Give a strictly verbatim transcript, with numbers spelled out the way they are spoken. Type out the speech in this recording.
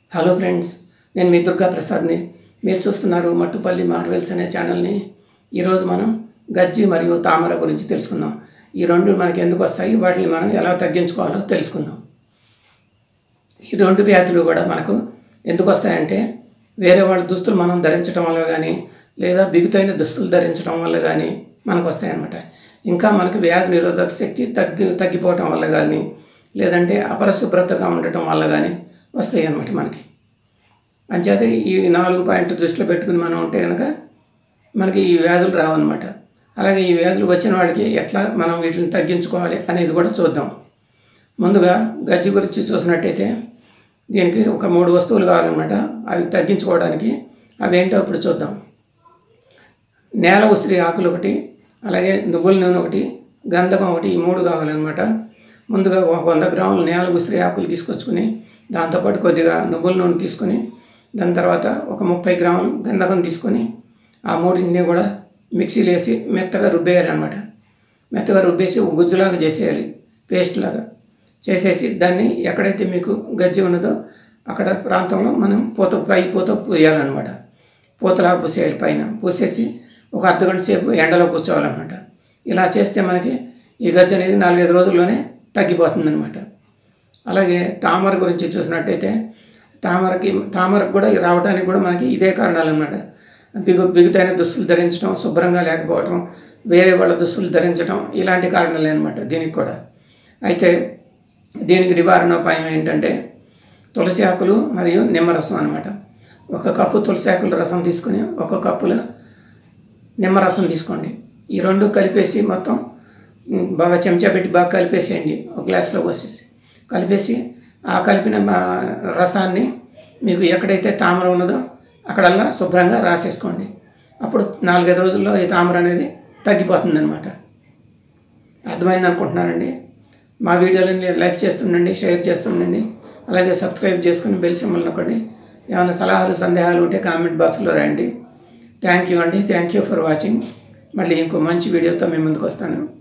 Hello friends, నేను మీ దుర్గా ప్రసాద్ని. మీరు చూస్తున్నారు మట్టుపల్లి మార్వెల్స్ అనే ఛానల్ని. ఈరోజు మనం గజ్జి మరియు తామర గురించి తెలుసుకుందాం. ఈ రెండు మనకి ఎందుకు వస్తాయి, వాటిని మనం ఎలా తగ్గించుకోవాలో తెలుసుకుందాం. ఈ రెండు వ్యాధులు కూడా మనకు ఎందుకు వస్తాయంటే, వేరే వాళ్ళ దుస్తులు మనం ధరించడం వల్ల కానీ, లేదా బిగుతైన దుస్తులు ధరించడం వల్ల కానీ మనకు వస్తాయన్నమాట. ఇంకా మనకు వ్యాధి నిరోధక శక్తి తగ్గి తగ్గిపోవటం వల్ల కానీ, లేదంటే అపరిశుభ్రతగా ఉండటం వల్ల కానీ వస్తాయి అన్నమాట మనకి. అంచేత ఈ నాలుగు పాయింట్ దృష్టిలో పెట్టుకుని మనం ఉంటే కనుక మనకి ఈ వ్యాధులు రావన్నమాట. అలాగే ఈ వ్యాధులు వచ్చిన వాళ్ళకి ఎట్లా మనం వీటిని తగ్గించుకోవాలి అనేది కూడా చూద్దాం. ముందుగా గజ్జి గురించి చూసినట్టయితే దీనికి ఒక మూడు వస్తువులు కావాలన్నమాట. అవి తగ్గించుకోవడానికి అవి ఏంటో ఇప్పుడు చూద్దాం. నేల ఉసిరి ఆకులు ఒకటి, అలాగే నువ్వుల నూనె ఒకటి, గంధకం ఒకటి, ఈ మూడు కావాలన్నమాట. ముందుగా ఒక వంద గ్రాములు నేల ఉసిరి ఆకులు తీసుకొచ్చుకుని, దాంతోపాటు కొద్దిగా నువ్వుల నూనె తీసుకొని, దాని తర్వాత ఒక ముప్పై గ్రాములు గంధకం తీసుకొని ఆ మూడింటిని కూడా మిక్సీలో వేసి మెత్తగా రుబ్బేయాలి అనమాట. మెత్తగా రుబ్బేసి గుజ్జులాగా చేసేయాలి, పేస్ట్ లాగా చేసేసి దాన్ని ఎక్కడైతే మీకు గజ్జి ఉన్నదో అక్కడ ప్రాంతంలో మనం పూత పై పూత పూయాలన్నమాట. పూతలాగా పూసేయాలి. పైన పూసేసి ఒక అర్ధ గంట సేపు ఎండలో కూర్చోవాలన్నమాట. ఇలా చేస్తే మనకి ఈ గజ్జి అనేది నాలుగైదు రోజుల్లోనే తగ్గిపోతుంది అనమాట. అలాగే తామర గురించి చూసినట్టయితే తామరకి తామరకు కూడా రావడానికి కూడా మనకి ఇదే కారణాలు అనమాట. బిగు బిగుతైన దుస్తులు ధరించడం, శుభ్రంగా లేకపోవడం, వేరే వాళ్ళ దుస్తులు ధరించడం, ఇలాంటి కారణాలే అనమాట దీనికి కూడా. అయితే దీనికి నివారణోపాయం ఏంటంటే తులసి ఆకులు మరియు నిమ్మరసం అనమాట. ఒక కప్పు తులసి ఆకుల రసం తీసుకొని ఒక కప్పులో నిమ్మరసం తీసుకోండి. ఈ రెండు కలిపేసి మొత్తం బాగా చెంచా పెట్టి బాగా కలిపేసేయండి. ఒక గ్లాస్లో పోసేసి కలిపేసి ఆ కలిపిన రసాన్ని మీకు ఎక్కడైతే తామర ఉన్నదో అక్కడల్లా శుభ్రంగా రాసేసుకోండి. అప్పుడు నాలుగైదు రోజుల్లో ఈ తామర అనేది తగ్గిపోతుంది అనమాట. అర్థమైంది అనుకుంటున్నానండి. మా వీడియోలని లైక్ చేస్తుండండి, షేర్ చేస్తుండండి, అలాగే సబ్స్క్రైబ్ చేసుకుని బెల్ సింబల్ నొక్కండి. ఏమైనా సలహాలు సందేహాలు ఉంటే కామెంట్ బాక్స్లో రాయండి. థ్యాంక్ యూ అండి. Thank you for watching. మళ్ళీ ఇంకో మంచి వీడియోతో మేము ముందుకు వస్తాను.